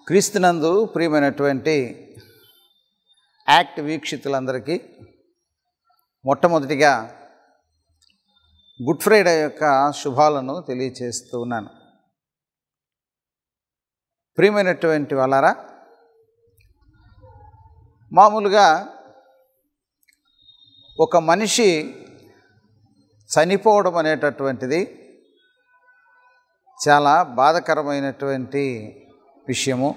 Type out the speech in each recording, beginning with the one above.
క్రీస్తునందు ప్రియమైనటువంటి యాక్ట్ వీక్షితులందరికీ మొట్టమొదటిగా గుడ్ ఫ్రైడే యొక్క శుభాలను తెలియచేస్తూ ఉన్నాను. ప్రియమైనటువంటి వాళ్ళారా, మామూలుగా ఒక మనిషి చనిపోవడం అనేటటువంటిది చాలా బాధాకరమైనటువంటి విషయము.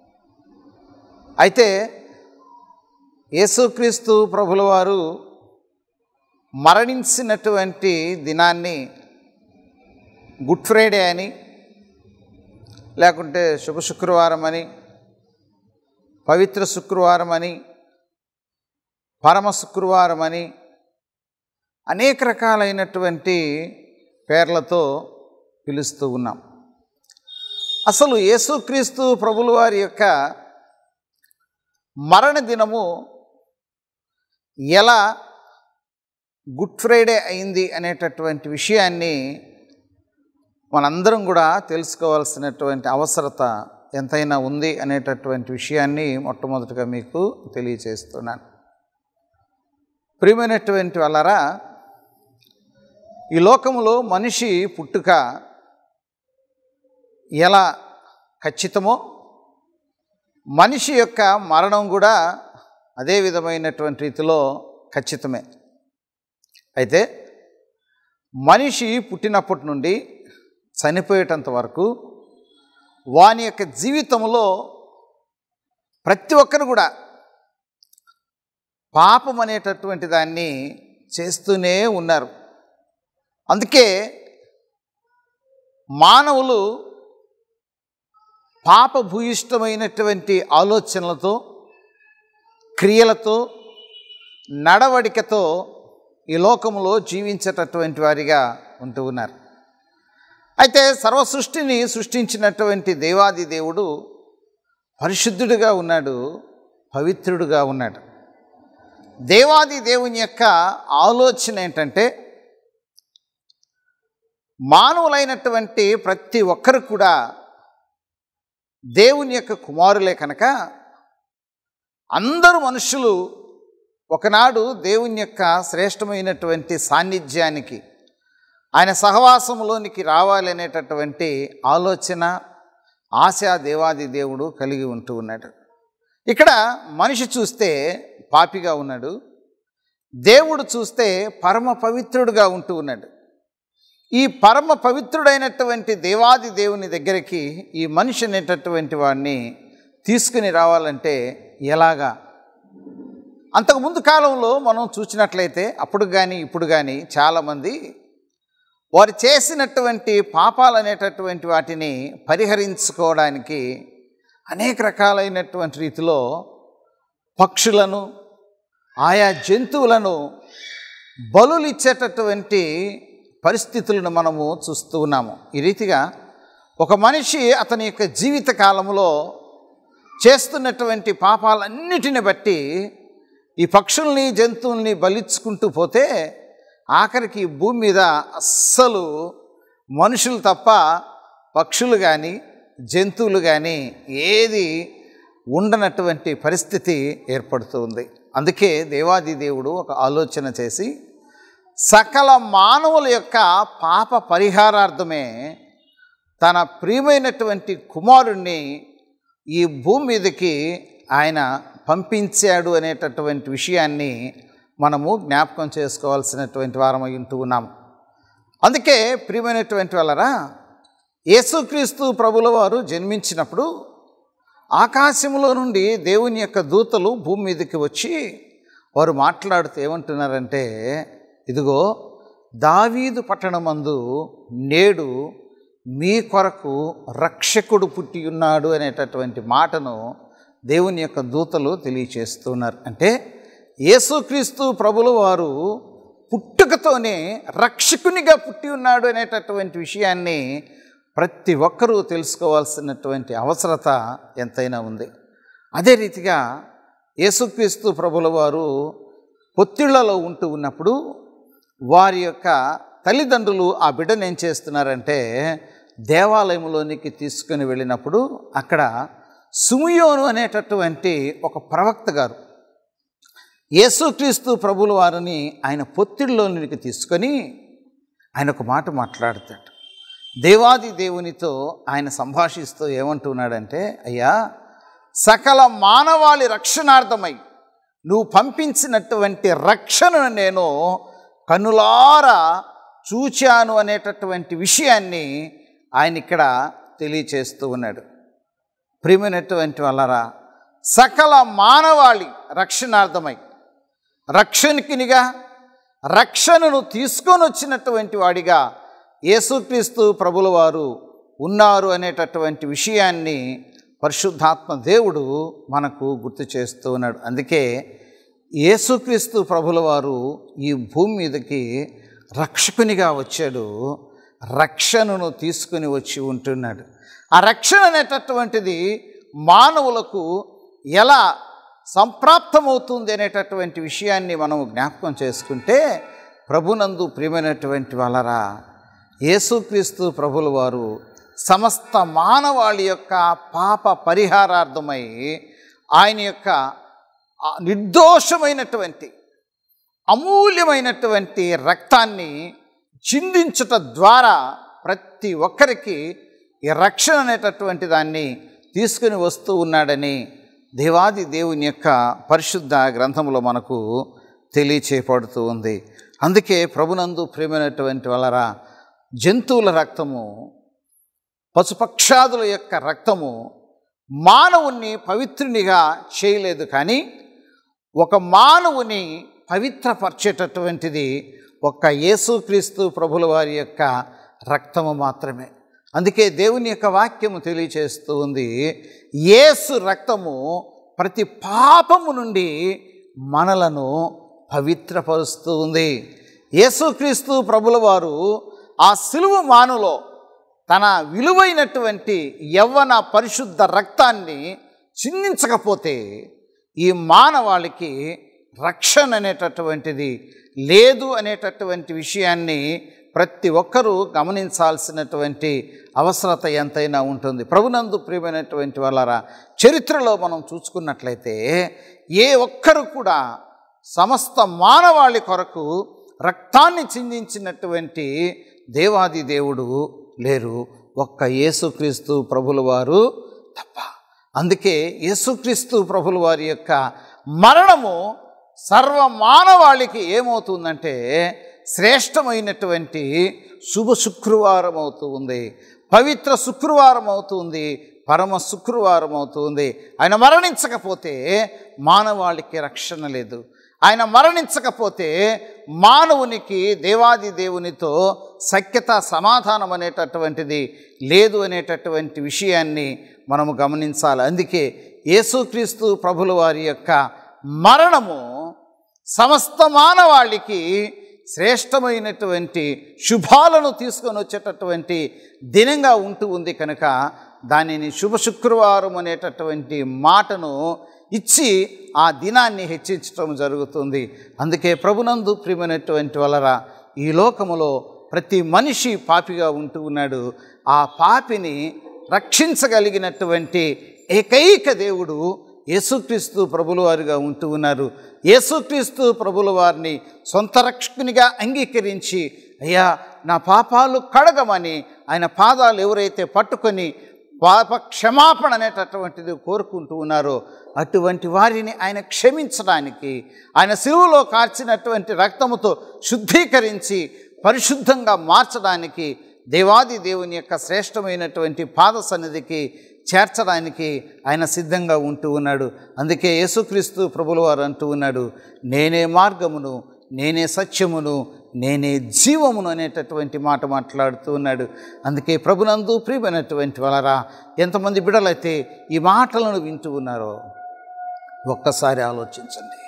అయితే యేసుక్రీస్తు ప్రభుల వారు మరణించినటువంటి దినాన్ని గుడ్ ఫ్రైడే అని, లేకుంటే శుభ శుక్రవారం అని, పవిత్ర శుక్రవారం అని, పరమ శుక్రవారం అని అనేక రకాలైనటువంటి పేర్లతో పిలుస్తూ ఉన్నాం. అసలు యేసుక్రీస్తు ప్రభుల వారి యొక్క మరణ దినము ఎలా గుడ్ ఫ్రైడే అయింది అనేటటువంటి విషయాన్ని మనందరం కూడా తెలుసుకోవాల్సినటువంటి అవసరత ఎంతైనా ఉంది అనేటటువంటి విషయాన్ని మొట్టమొదటిగా మీకు తెలియచేస్తున్నాను. ప్రియమైనటువంటి వాళ్ళారా, ఈ లోకములో మనిషి పుట్టుక ఎలా ఖచ్చితమో మనిషి యొక్క మరణం కూడా అదే విధమైనటువంటి రీతిలో ఖచ్చితమే. అయితే మనిషి పుట్టినప్పటి నుండి చనిపోయేటంత వరకు వాని యొక్క జీవితంలో ప్రతి ఒక్కరు కూడా పాపం అనేటటువంటి దాన్ని చేస్తూనే ఉన్నారు. అందుకే మానవులు పాపభూయిష్టమైనటువంటి ఆలోచనలతో, క్రియలతో, నడవడికతో ఈ లోకంలో జీవించేటటువంటి వారిగా ఉంటూ ఉన్నారు. అయితే సర్వసృష్టిని సృష్టించినటువంటి దేవాది దేవుడు పరిశుద్ధుడిగా ఉన్నాడు, పవిత్రుడుగా ఉన్నాడు. దేవాది దేవుని యొక్క ఆలోచన ఏంటంటే, మానవులైనటువంటి ప్రతి ఒక్కరు కూడా దేవుని యొక్క కుమారులే కనుక అందరూ మనుషులు ఒకనాడు దేవుని యొక్క శ్రేష్టమైనటువంటి సాన్నిధ్యానికి, ఆయన సహవాసంలోనికి రావాలి అనేటటువంటి ఆలోచన, ఆశ దేవాది దేవుడు కలిగి ఉంటూ ఉన్నాడు. ఇక్కడ మనిషి చూస్తే పాపిగా ఉన్నాడు, దేవుడు చూస్తే పరమ పవిత్రుడుగా ఉంటూ ఉన్నాడు. ఈ పరమ పవిత్రుడైనటువంటి దేవాది దేవుని దగ్గరికి ఈ మనిషి అనేటటువంటి వాడిని తీసుకుని రావాలంటే ఎలాగా? అంతకుముందు కాలంలో మనం చూసినట్లయితే అప్పుడు కానీ ఇప్పుడు కానీ చాలామంది వారు చేసినటువంటి పాపాలు అనేటటువంటి వాటిని పరిహరించుకోవడానికి అనేక రకాలైనటువంటి రీతిలో పక్షులను, ఆయా జంతువులను బలులు ఇచ్చేటటువంటి పరిస్థితులను మనము చూస్తూ ఉన్నాము. ఈ రీతిగా ఒక మనిషి అతని యొక్క జీవిత కాలంలో చేస్తున్నటువంటి పాపాలన్నిటిని బట్టి ఈ పక్షుల్ని, జంతువుల్ని బలిచ్చుకుంటూ పోతే ఆఖరికి భూమి మీద అస్సలు మనుషులు తప్ప పక్షులు కానీ, జంతువులు కానీ ఏది ఉండనటువంటి పరిస్థితి ఏర్పడుతూ ఉంది. అందుకే దేవాది దేవుడు ఒక ఆలోచన చేసి సకల మానవుల యొక్క పాప పరిహారార్థమే తన ప్రియమైనటువంటి కుమారుణ్ణి ఈ భూమి మీదకి ఆయన పంపించాడు అనేటటువంటి విషయాన్ని మనము జ్ఞాపకం చేసుకోవాల్సినటువంటి వారమై ఉంటూ ఉన్నాము. అందుకే ప్రియమైనటువంటి వాళ్ళరా, యేసుక్రీస్తు ప్రభుల వారు జన్మించినప్పుడు ఆకాశంలో నుండి దేవుని యొక్క దూతలు భూమి మీదకి వచ్చి వారు మాట్లాడుతూ ఏమంటున్నారంటే, ఇదిగో దావీదు పట్టణమందు నేడు మీ కొరకు రక్షకుడు పుట్టి ఉన్నాడు అనేటటువంటి మాటను దేవుని యొక్క దూతలు తెలియచేస్తున్నారు. అంటే యేసుక్రీస్తు ప్రభుల వారు పుట్టుకతోనే రక్షకునిగా పుట్టి ఉన్నాడు అనేటటువంటి విషయాన్ని ప్రతి ఒక్కరూ తెలుసుకోవాల్సినటువంటి అవసరత ఎంతైనా ఉంది. అదే రీతిగా యేసుక్రీస్తు ప్రభుల వారు పొత్తిళ్లలో ఉంటూ ఉన్నప్పుడు వారి యొక్క తల్లిదండ్రులు ఆ బిడ్డను ఏం చేస్తున్నారంటే దేవాలయంలోనికి తీసుకుని వెళ్ళినప్పుడు అక్కడ సిమియోను అనేటటువంటి ఒక ప్రవక్త గారు యేసుక్రీస్తు ప్రభుల వారిని ఆయన పొత్తిడిలోనికి తీసుకొని ఆయన ఒక మాట మాట్లాడతాడు. దేవాది దేవునితో ఆయన సంభాషిస్తూ ఏమంటున్నాడంటే, అయ్యా, సకల మానవాళి రక్షణార్థమై నువ్వు పంపించినటువంటి రక్షణను నేను కనులారా చూచాను అనేటటువంటి విషయాన్ని ఆయన ఇక్కడ తెలియచేస్తూ ఉన్నాడు. ప్రియమైనటువంటి వాళ్ళరా, సకల మానవాళి రక్షణార్థమై రక్షణకినిగా రక్షణను తీసుకొని వచ్చినటువంటి వాడిగా యేసుక్రీస్తు ప్రభుల వారు ఉన్నారు అనేటటువంటి విషయాన్ని పరిశుద్ధాత్మ దేవుడు మనకు గుర్తు చేస్తూ ఉన్నాడు. అందుకే యేసుక్రీస్తు ప్రభుల వారు ఈ భూమి మీదకి రక్షకునిగా వచ్చాడు, రక్షణను తీసుకుని వచ్చి ఉంటున్నాడు. ఆ రక్షణ అనేటటువంటిది మానవులకు ఎలా సంప్రాప్తమవుతుంది అనేటటువంటి విషయాన్ని మనం జ్ఞాపకం చేసుకుంటే, ప్రభునందు ప్రియమైనటువంటి వాళ్ళరా, యేసుక్రీస్తు ప్రభుల వారు సమస్త మానవాళి యొక్క పాప పరిహారార్థమై ఆయన యొక్క నిర్దోషమైనటువంటి అమూల్యమైనటువంటి రక్తాన్ని చిందించుట ద్వారా ప్రతి ఒక్కరికి ఈ రక్షణ అనేటటువంటి దాన్ని తీసుకుని వస్తూ ఉన్నాడని దేవాది దేవుని యొక్క పరిశుద్ధ గ్రంథంలో మనకు తెలియచేయబడుతూ ఉంది. అందుకే ప్రభునందు ప్రియమైనటువంటి వాళ్ళరా, జంతువుల రక్తము, పశుపక్షాదుల యొక్క రక్తము మానవుణ్ణి పవిత్రునిగా చేయలేదు, కానీ ఒక మానవుని పవిత్రపరిచేటటువంటిది ఒక్క యేసుక్రీస్తు ప్రభుల వారి యొక్క రక్తము మాత్రమే. అందుకే దేవుని యొక్క వాక్యము తెలియచేస్తూ ఉంది, యేసు రక్తము ప్రతి పాపము నుండి మనలను పవిత్రపరుస్తూ ఉంది. యేసుక్రీస్తు ప్రభుల వారు ఆ సిలువ మానులో తన విలువైనటువంటి యవ్వన పరిశుద్ధ రక్తాన్ని చిందించకపోతే ఈ మానవాళికి రక్షణ అనేటటువంటిది లేదు అనేటటువంటి విషయాన్ని ప్రతి ఒక్కరూ గమనించాల్సినటువంటి అవసరత ఎంతైనా ఉంటుంది. ప్రభునందు ప్రియమైనటువంటి వాళ్ళరా, చరిత్రలో మనం చూసుకున్నట్లయితే ఏ ఒక్కరు కూడా సమస్త మానవాళి కొరకు రక్తాన్ని చిందించినటువంటి దేవాది దేవుడు లేరు, ఒక్క యేసుక్రీస్తు ప్రభుల వారు తప్ప. అందుకే యేసుక్రీస్తు ప్రభుల వారి యొక్క మరణము సర్వ మానవాళికి ఏమవుతుందంటే శ్రేష్టమైనటువంటి శుభ శుక్రవారం అవుతూ ఉంది, పవిత్ర శుక్రవారం అవుతుంది, పరమ శుక్రవారం అవుతుంది. ఆయన మరణించకపోతే మానవాళికి రక్షణ లేదు. ఆయన మరణించకపోతే మానవునికి దేవాది దేవునితో సఖ్యత సమాధానం అనేటటువంటిది లేదు అనేటటువంటి విషయాన్ని మనము గమనించాలి. అందుకే యేసుక్రీస్తు ప్రభుల వారి యొక్క మరణము సమస్త మానవాళికి శ్రేష్టమైనటువంటి శుభాలను తీసుకొని వచ్చేటటువంటి దినంగా ఉంటూ ఉంది కనుక దానిని శుభ శుక్రవారం అనేటటువంటి మాటను ఇచ్చి ఆ దినాన్ని హెచ్చించడం జరుగుతుంది. అందుకే ప్రభునందు ప్రియమైనటువంటి వలన ఈ లోకములో ప్రతి మనిషి పాపిగా ఉంటూ ఉన్నాడు. ఆ పాపిని రక్షించగలిగినటువంటి ఏకైక దేవుడు యేసుక్రీస్తు ప్రభుల వారిగా ఉంటూ ఉన్నారు. యేసుక్రీస్తు ప్రభుల వారిని సొంత రక్షకునిగా అంగీకరించి, అయ్యా నా పాపాలు కడగమని ఆయన పాదాలు ఎవరైతే పట్టుకొని పాప క్షమాపణ అనేటటువంటిది కోరుకుంటూ ఉన్నారో అటువంటి వారిని ఆయన క్షమించడానికి, ఆయన సిలువలో కార్చినటువంటి రక్తముతో శుద్ధీకరించి పరిశుద్ధంగా మార్చడానికి, దేవాది దేవుని యొక్క శ్రేష్టమైనటువంటి పాద సన్నిధికి చేర్చడానికి ఆయన సిద్ధంగా ఉంటూ ఉన్నాడు. అందుకే యేసుక్రీస్తు ప్రభుల వారు అంటూ ఉన్నాడు, నేనే మార్గమును, నేనే సత్యమును, నేనే జీవమును అనేటటువంటి మాట మాట్లాడుతూ ఉన్నాడు. అందుకే ప్రభునందు ప్రియమైనటువంటి వాళ్ళరా, ఎంతమంది బిడ్డలైతే ఈ మాటలను వింటూ ఉన్నారో ఒక్కసారి ఆలోచించండి.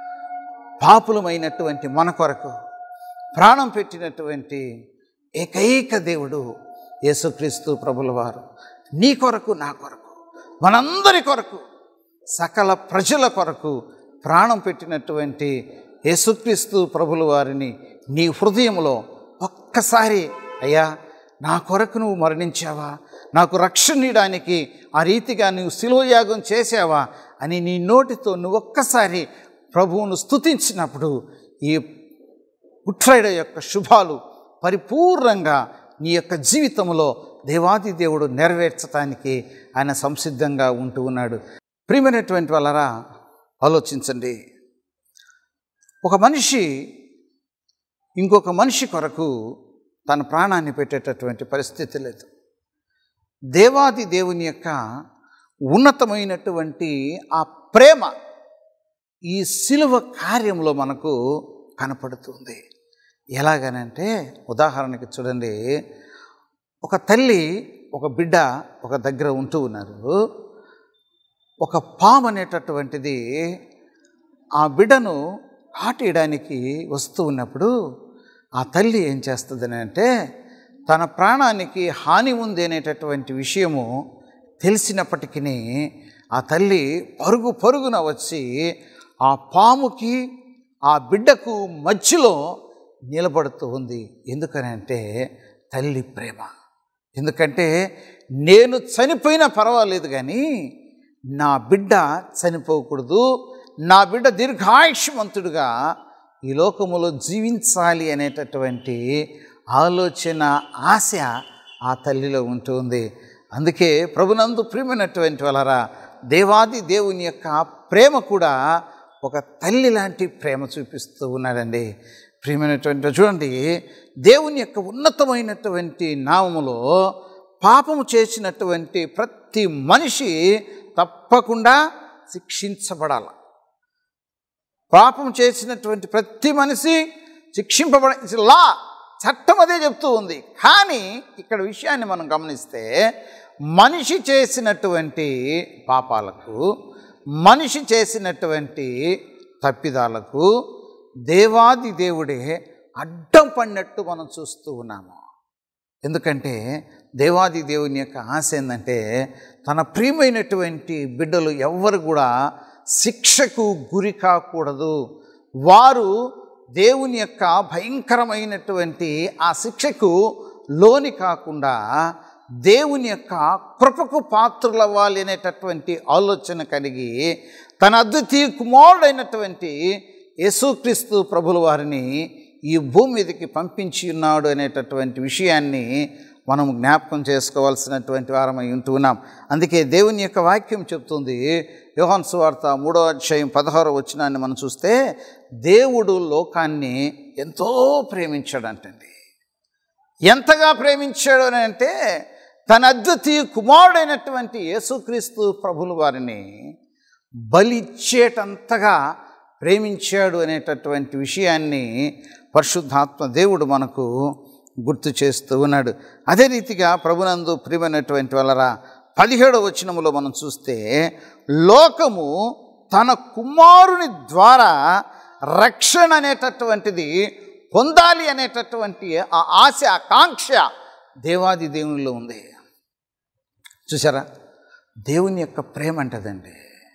పాపులమైనటువంటి మన కొరకు ప్రాణం పెట్టినటువంటి ఏకైక దేవుడు యేసుక్రీస్తు ప్రభుల వారు నీ కొరకు, నా కొరకు, మనందరి కొరకు, సకల ప్రజల కొరకు ప్రాణం పెట్టినటువంటి యేసుక్రీస్తు ప్రభుల వారిని నీ హృదయంలో ఒక్కసారి, అయ్యా నా కొరకు నువ్వు మరణించావా, నాకు రక్షణ ఇవ్వడానికి ఆ రీతిగా నువ్వు శిలువ యాగం చేసావా అని నీ నోటితో నువ్వు ఒక్కసారి ప్రభువును స్తుతించినప్పుడు ఈ గుడ్ ఫ్రైడే యొక్క శుభాలు పరిపూర్ణంగా నీ యొక్క జీవితంలో దేవాది దేవుడు నెరవేర్చడానికి ఆయన సంసిద్ధంగా ఉంటూ ఉన్నాడు. ప్రియమైనటువంటి వాళ్ళరా, ఆలోచించండి. ఒక మనిషి ఇంకొక మనిషి కొరకు తన ప్రాణాన్ని పెట్టేటటువంటి పరిస్థితి లేదు. దేవాది దేవుని యొక్క ఉన్నతమైనటువంటి ఆ ప్రేమ ఈ శిలువ కార్యంలో మనకు కనపడుతుంది. ఎలాగనంటే, ఉదాహరణకి చూడండి, ఒక తల్లి ఒక బిడ్డ ఒక దగ్గర ఉంటూ ఉన్నారు. ఒక పాము అనేటటువంటిది ఆ బిడ్డను కాటేయడానికి వస్తూ ఉన్నప్పుడు ఆ తల్లి ఏం చేస్తుందని అంటే, తన ప్రాణానికి హాని ఉంది అనేటటువంటి విషయము తెలిసినప్పటికీ ఆ తల్లి పరుగు పరుగున వచ్చి ఆ పాముకి ఆ బిడ్డకు మధ్యలో నిలబడుతూ ఉంది. ఎందుకనంటే తల్లి ప్రేమ. ఎందుకంటే నేను చనిపోయినా పర్వాలేదు కానీ నా బిడ్డ చనిపోకూడదు, నా బిడ్డ దీర్ఘాయుష్మంతుడుగా ఈ లోకములో జీవించాలి అనేటటువంటి ఆలోచన, ఆశ ఆ తల్లిలో ఉంటుంది. అందుకే ప్రభునందు ప్రియమైనటువంటి వాళ్ళరా, దేవాది దేవుని యొక్క ప్రేమ కూడా ఒక తల్లి లాంటి ప్రేమ చూపిస్తూ ఉన్నాడండి. ప్రియమైనటువంటి చూడండి, దేవుని యొక్క ఉన్నతమైనటువంటి నామములో పాపము చేసినటువంటి ప్రతి మనిషి తప్పకుండా శిక్షించబడాలి. పాపం చేసినటువంటి ప్రతి మనిషి శిక్షింపబడ చట్టం అదే చెప్తూ ఉంది. కానీ ఇక్కడ విషయాన్ని మనం గమనిస్తే, మనిషి చేసినటువంటి పాపాలకు, మనిషి చేసినటువంటి తప్పిదాలకు దేవాది దేవుడే అడ్డం పడినట్టు మనం చూస్తూ ఉన్నాము. ఎందుకంటే దేవాది దేవుని యొక్క ఆశ ఏంటంటే, తన ప్రియమైనటువంటి బిడ్డలు ఎవ్వరు కూడా శిక్షకు గురి కాకూడదు. వారు దేవుని యొక్క భయంకరమైనటువంటి ఆ శిక్షకు లోని కాకుండా దేవుని యొక్క కృపకు పాత్రులవ్వాలి అనేటటువంటి ఆలోచన కలిగి తన అద్వితీయ కుమారుడైనటువంటి యేసుక్రీస్తు ప్రభుల వారిని ఈ భూమి మీదకి పంపించి ఉన్నాడు అనేటటువంటి విషయాన్ని మనం జ్ఞాపకం చేసుకోవాల్సినటువంటి వారమై ఉంటూ ఉన్నాం. అందుకే దేవుని యొక్క వాక్యం చెప్తుంది, యోహాను సువార్త 3వ అధ్యాయం 16వ వచనాన్ని మనం చూస్తే, దేవుడు లోకాన్ని ఎంతో ప్రేమించాడంటండి. ఎంతగా ప్రేమించాడు అని అంటే, తన అద్వితీయ కుమారుడైనటువంటి యేసుక్రీస్తు ప్రభుల వారిని బలిచ్చేటంతగా ప్రేమించాడు అనేటటువంటి విషయాన్ని పరిశుద్ధాత్మ దేవుడు మనకు గుర్తు చేస్తూ ఉన్నాడు. అదే రీతిగా ప్రభునందు ప్రియమైనటువంటి వాళ్ళరా, 17వ వచనములో మనం చూస్తే, లోకము తన కుమారుని ద్వారా రక్షణ అనేటటువంటిది పొందాలి అనేటటువంటి ఆ ఆశ, ఆకాంక్ష దేవాది దేవునిలో ఉంది. చూసారా, దేవుని యొక్క ప్రేమ అంటదండి.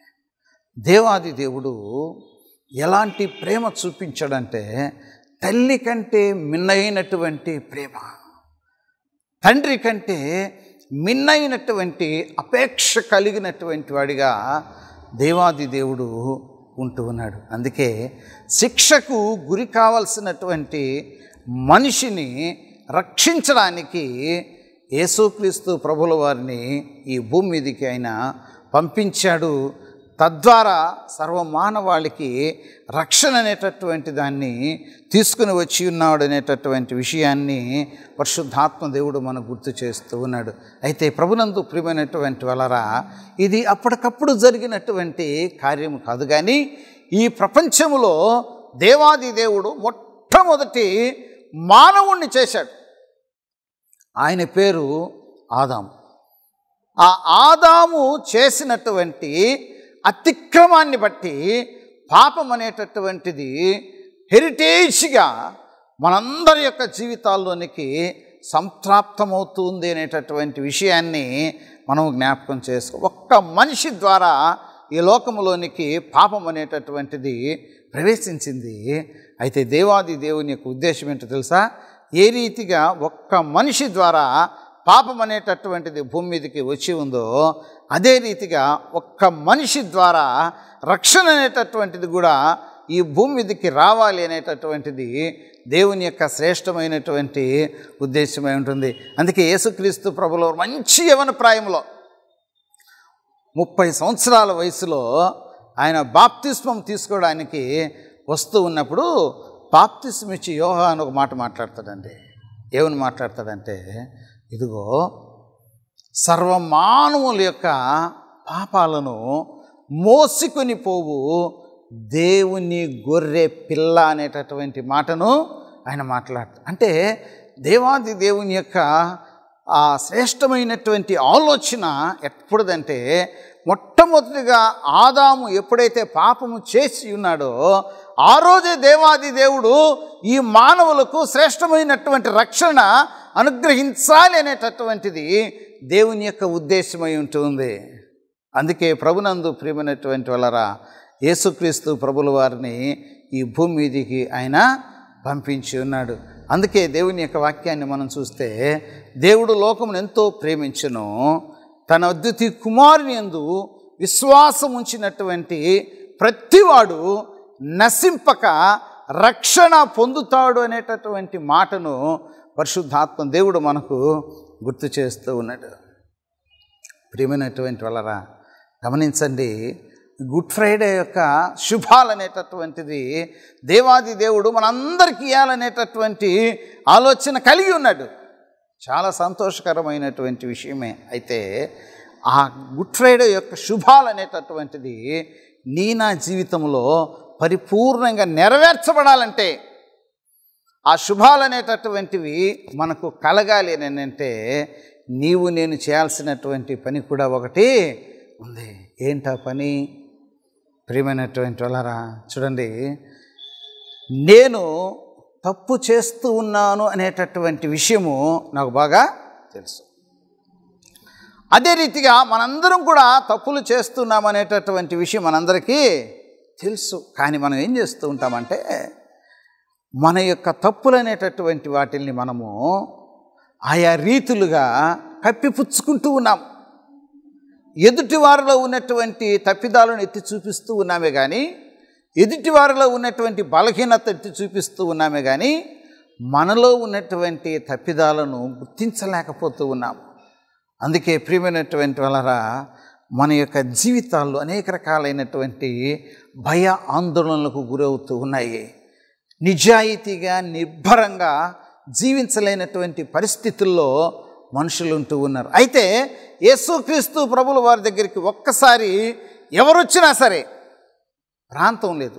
దేవాది దేవుడు ఎలాంటి ప్రేమ చూపించాడంటే, తల్లి కంటే మిన్నైనటువంటి ప్రేమ, తండ్రి కంటే మిన్నైనటువంటి అపేక్ష కలిగినటువంటి వాడిగా దేవాది దేవుడు ఉంటూ ఉన్నాడు. అందుకే శిక్షకు గురి కావాల్సినటువంటి మనిషిని రక్షించడానికి యేసుక్రీస్తు ప్రభుల వారిని ఈ భూమి మీదకి ఆయన పంపించాడు. తద్వారా సర్వమానవాళికి రక్షణ అనేటటువంటి దాన్ని తీసుకుని వచ్చి ఉన్నాడు అనేటటువంటి విషయాన్ని పరిశుద్ధాత్మ దేవుడు మనకు గుర్తు చేస్తూ ఉన్నాడు. అయితే ప్రభునందు ప్రియమైనటువంటి వాళ్ళరా, ఇది అప్పటికప్పుడు జరిగినటువంటి కార్యము కాదు. కానీ ఈ ప్రపంచంలో దేవాది దేవుడు మొట్టమొదటి మానవుణ్ణి చేశాడు. ఆయన పేరు ఆదాము. ఆ ఆదాము చేసినటువంటి అతిక్రమాన్ని బట్టి పాపం అనేటటువంటిది హెరిటేజ్గా మనందరి యొక్క జీవితాల్లోనికి సంప్రాప్తమవుతుంది అనేటటువంటి విషయాన్ని మనం జ్ఞాపకం చేసుకో. ఒక్క మనిషి ద్వారా ఈ లోకంలోనికి పాపం అనేటటువంటిది ప్రవేశించింది. అయితే దేవాది దేవుని యొక్క ఉద్దేశం ఏంటో తెలుసా? ఏ రీతిగా ఒక్క మనిషి ద్వారా పాపం అనేటటువంటిది భూమి మీదకి వచ్చి ఉందో, అదే రీతిగా ఒక్క మనిషి ద్వారా రక్షణ అనేటటువంటిది కూడా ఈ భూమి మీదకి రావాలి అనేటటువంటిది దేవుని యొక్క శ్రేష్టమైనటువంటి ఉద్దేశమై ఉంటుంది. అందుకే యేసుక్రీస్తు ప్రభులో మంచి యవ్వన ప్రాయంలో 30 సంవత్సరాల వయసులో ఆయన బాప్తిస్మం తీసుకోవడానికి వస్తూ ఉన్నప్పుడు బాప్తిస్మం ఇచ్చి యోహాను ఒక మాట మాట్లాడతాడండి. ఏమని మాట్లాడతాడంటే, ఇదిగో సర్వమానవుల యొక్క పాపాలను మోసుకొని పోవు దేవుని గొర్రె పిల్ల అనేటటువంటి మాటను ఆయన మాట్లాడతాడు. అంటే దేవాది దేవుని యొక్క ఆ శ్రేష్టమైనటువంటి ఆలోచన ఎప్పుడుదంటే, మొట్టమొదటిగా ఆదాము ఎప్పుడైతే పాపము చేసి ఉన్నాడో ఆ రోజే దేవాది దేవుడు ఈ మానవులకు శ్రేష్టమైనటువంటి రక్షణ అనుగ్రహించాలి అనేటటువంటిది దేవుని యొక్క ఉద్దేశమై ఉంటుంది. అందుకే ప్రభునందు ప్రియమైనటువంటి వాళ్ళరా, యేసుక్రీస్తు ప్రభుల వారిని ఈ భూమి మీదికి ఆయన పంపించి ఉన్నాడు. అందుకే దేవుని యొక్క వాక్యాన్ని మనం చూస్తే, దేవుడు లోకమును ఎంతో ప్రేమించును, తన అద్వితీయ కుమారుని యందు విశ్వాసం ఉంచినటువంటి ప్రతివాడు నశింపక రక్షణ పొందుతాడు అనేటటువంటి మాటను పరిశుద్ధాత్మ దేవుడు మనకు గుర్తు చేస్తూ ఉన్నాడు. ప్రియమైనటువంటి వాళ్ళరా, గమనించండి, గుడ్ ఫ్రైడే యొక్క శుభాలు అనేటటువంటిది దేవాది దేవుడు మనందరికీ ఇవ్వాలనేటటువంటి ఆలోచన కలిగి ఉన్నాడు. చాలా సంతోషకరమైనటువంటి విషయమే. అయితే ఆ గుడ్ ఫ్రైడే యొక్క శుభాలు అనేటటువంటిది నా జీవితంలో పరిపూర్ణంగా నెరవేర్చబడాలంటే, ఆ శుభాలు అనేటటువంటివి మనకు కలగాలి అని అంటే, నీవు నేను చేయాల్సినటువంటి పని కూడా ఒకటి ఉంది. ఏంటా పని? ప్రియమైనటువంటి వాళ్ళరా, చూడండి, నేను తప్పు చేస్తూ ఉన్నాను అనేటటువంటి విషయము నాకు బాగా తెలుసు. అదే రీతిగా మనందరం కూడా తప్పులు చేస్తున్నాం అనేటటువంటి విషయం మనందరికీ తెలుసు. కానీ మనం ఏం చేస్తూ ఉంటామంటే, మన యొక్క తప్పులు అనేటటువంటి వాటిల్ని మనము ఆయా రీతులుగా కప్పిపుచ్చుకుంటూ ఉన్నాం. ఎదుటి వారిలో ఉన్నటువంటి తప్పిదాలను ఎత్తి చూపిస్తూ ఉన్నామే కానీ, ఎదుటి వారిలో ఉన్నటువంటి బలహీనత ఎత్తి చూపిస్తూ ఉన్నామే కానీ, మనలో ఉన్నటువంటి తప్పిదాలను గుర్తించలేకపోతూ ఉన్నాము. అందుకే ప్రియమైనటువంటి వాళ్ళరా, మన యొక్క జీవితాల్లో అనేక రకాలైనటువంటి భయ ఆందోళనలకు గురవుతూ ఉన్నాయి. నిజాయితీగా నిర్భరంగా జీవించలేనటువంటి పరిస్థితుల్లో మనుషులు ఉంటూ ఉన్నారు. అయితే యేసుక్రీస్తు ప్రభుల వారి దగ్గరికి ఒక్కసారి ఎవరొచ్చినా సరే, ప్రాంతం లేదు,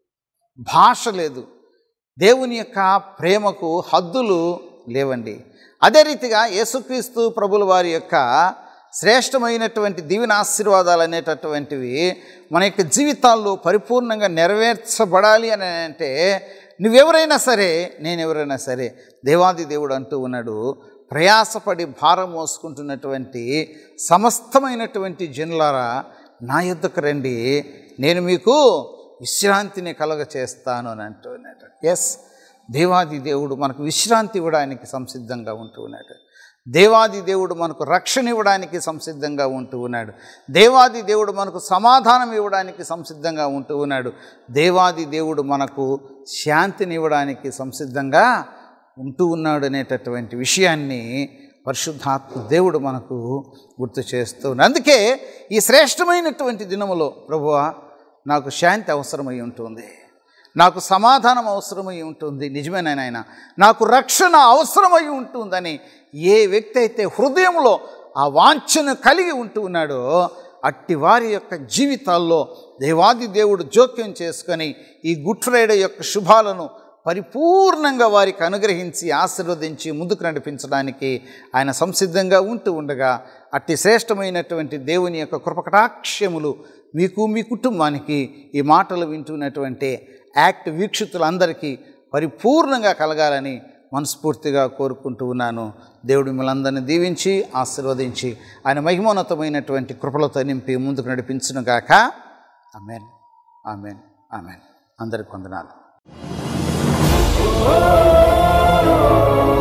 భాష లేదు, దేవుని యొక్క ప్రేమకు హద్దులు లేవండి. అదే రీతిగా యేసుక్రీస్తు ప్రభుల వారి యొక్క శ్రేష్టమైనటువంటి దీవెన ఆశీర్వాదాలు అనేటటువంటివి మన యొక్క జీవితాల్లో పరిపూర్ణంగా నెరవేర్చబడాలి అని అంటే, నువ్వెవరైనా సరే, నేనెవరైనా సరే, దేవాది దేవుడు అంటూ ఉన్నాడు, ప్రయాసపడి భారం మోసుకుంటున్నటువంటి సమస్తమైనటువంటి జనులారా నా యొద్దకు రండి, నేను మీకు విశ్రాంతిని కలుగ చేస్తాను అని అంటూ ఉన్నాడు. ఎస్, దేవాది దేవుడు మనకు విశ్రాంతి ఇవ్వడానికి సంసిద్ధంగా ఉంటూ ఉన్నాడు. దేవాది దేవుడు మనకు రక్షణ ఇవ్వడానికి సంసిద్ధంగా ఉంటూ ఉన్నాడు. దేవాది దేవుడు మనకు సమాధానం ఇవ్వడానికి సంసిద్ధంగా ఉంటూ ఉన్నాడు. దేవాది దేవుడు మనకు శాంతిని ఇవ్వడానికి సంసిద్ధంగా ఉంటూ ఉన్నాడు అనేటటువంటి విషయాన్ని పరిశుద్ధాత్మ దేవుడు మనకు గుర్తు చేస్తూ ఉన్నాడు. అందుకే ఈ శ్రేష్టమైనటువంటి దినములో, ప్రభువా, నాకు శాంతి అవసరమై ఉంటుంది, నాకు సమాధానం అవసరమై ఉంటుంది, నిజమేనా నాయన, నాకు రక్షణ అవసరమై ఉంటుందని ఏ వ్యక్తి అయితే హృదయంలో ఆ వాంఛను కలిగి ఉంటూ ఉన్నాడో, అట్టి వారి యొక్క జీవితాల్లో దేవాది దేవుడు జోక్యం చేసుకొని ఈ గుడ్ ఫ్రైడే యొక్క శుభాలను పరిపూర్ణంగా వారికి అనుగ్రహించి ఆశీర్వదించి ముందుకు నడిపించడానికి ఆయన సంసిద్ధంగా ఉంటూ ఉండగా, అట్టి శ్రేష్టమైనటువంటి దేవుని యొక్క కృపకటాక్షములు మీకు, మీ కుటుంబానికి, ఈ మాటలు వింటున్నటువంటి యాక్ట్ వీక్షితులందరికీ పరిపూర్ణంగా కలగాలని మనస్ఫూర్తిగా కోరుకుంటూ ఉన్నాను. దేవుడు మిమ్మల్ని అందరినీ దీవించి ఆశీర్వదించి ఆయన మహిమోన్నతమైనటువంటి కృపలతో నింపి ముందుకు నడిపించునుగాక. ఆమేన్, ఆమేన్, ఆమేన్. అందరికి వందనాలు.